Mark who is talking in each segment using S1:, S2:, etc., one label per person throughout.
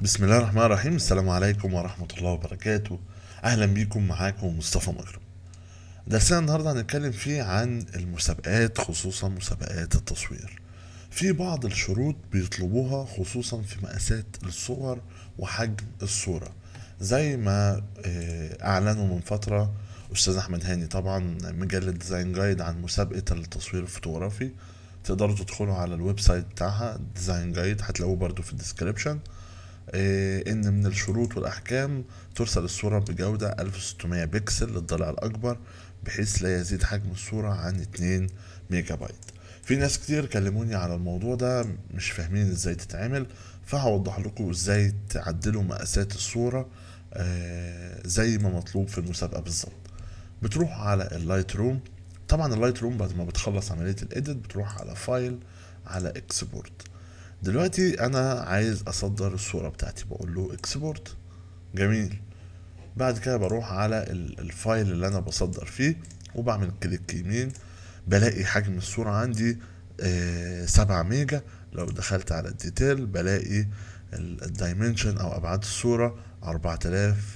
S1: بسم الله الرحمن الرحيم. السلام عليكم ورحمة الله وبركاته. أهلا بيكم، معاكم مصطفى مكرم. درسنا النهاردة هنتكلم فيه عن المسابقات، خصوصا مسابقات التصوير. في بعض الشروط بيطلبوها خصوصا في مقاسات الصور وحجم الصورة، زي ما أعلنوا من فترة أستاذ أحمد هاني، طبعا مجلة ديزاين جايد، عن مسابقة التصوير الفوتوغرافي. تقدروا تدخلوا على الويب سايت بتاعها ديزاين جايد، هتلاقوه برضو في الديسكريبشن. إن من الشروط والأحكام ترسل الصورة بجودة 1600 بكسل للضلع الأكبر، بحيث لا يزيد حجم الصورة عن 2 ميجا بايت. في ناس كتير كلموني على الموضوع ده مش فاهمين ازاي تتعمل، فهوضح لكم ازاي تعدلوا مقاسات الصورة زي ما مطلوب في المسابقة بالظبط. بتروح على اللايت روم. طبعا اللايت روم بعد ما بتخلص عملية الإيديت بتروح على فايل، على اكسبورت. دلوقتي انا عايز اصدر الصورة بتاعتي، بقول له اكسبورت. جميل. بعد كده بروح على الفايل اللي انا بصدر فيه، وبعمل كليك يمين. بلاقي حجم الصورة عندي 7 ميجا. لو دخلت على الديتيل بلاقي الدايمنشن او ابعاد الصورة 4000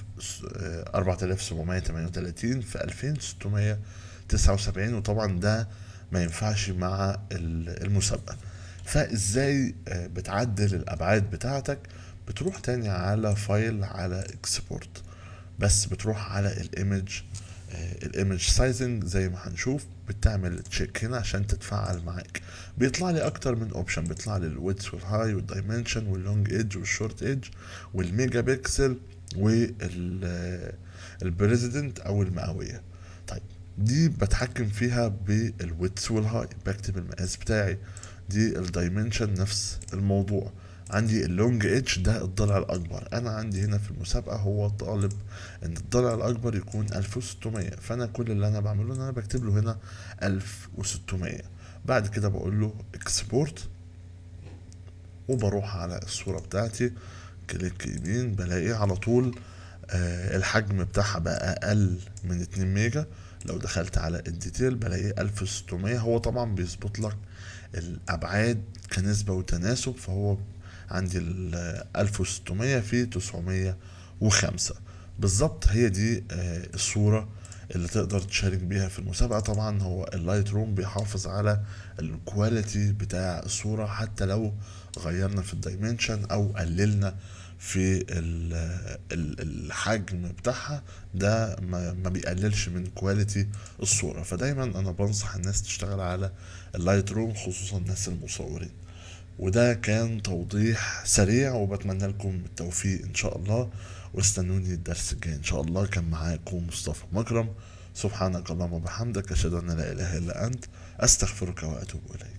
S1: 4738 في 2679، وطبعا ده ما ينفعش مع المسابقة. فازاي بتعدل الابعاد بتاعتك؟ بتروح تاني على فايل، على اكسبورت، بس بتروح على الايمج سايزنج زي ما هنشوف. بتعمل تشيك هنا عشان تتفعل معاك. بيطلع لي اكتر من اوبشن، بيطلع لي الويدث والهاي والدايمنشن واللونج ايدج والشورت ايدج والميجا بكسل والبريزيدنت او المئويه. طيب، دي بتحكم فيها بالويدث والهاي، بكتب المقاس بتاعي. دي الدايمنشن نفس الموضوع. عندي اللونج اتش ده الضلع الاكبر. انا عندي هنا في المسابقه هو طالب ان الضلع الاكبر يكون 1600، فانا كل اللي انا بعمله ان انا بكتب له هنا 1600. بعد كده بقول له اكسبورت، وبروح على الصوره بتاعتي، كليك يمين، بلاقي على طول الحجم بتاعها بقى اقل من 2 ميجا. لو دخلت على الديتيل بلاقي 1600. هو طبعا بيظبط لك الابعاد كنسبة وتناسب، فهو عندي ال 1600 في 905 بالظبط. هي دي الصورة اللي تقدر تشارك بيها في المسابقة. طبعا هو اللايت روم بيحافظ على الكواليتي بتاع الصورة، حتى لو غيرنا في الدايمنشن او قللنا في الحجم بتاعها، ده ما بيقللش من كواليتي الصورة. فدايما انا بنصح الناس تشتغل على اللايت روم، خصوصا الناس المصورين. وده كان توضيح سريع، وبتمنى لكم التوفيق ان شاء الله. واستنوني الدرس الجاي ان شاء الله. كان معاكم مصطفى مكرم. سبحانك اللهم وبحمدك، اشهد ان لا اله الا انت، استغفرك واتوب اليك.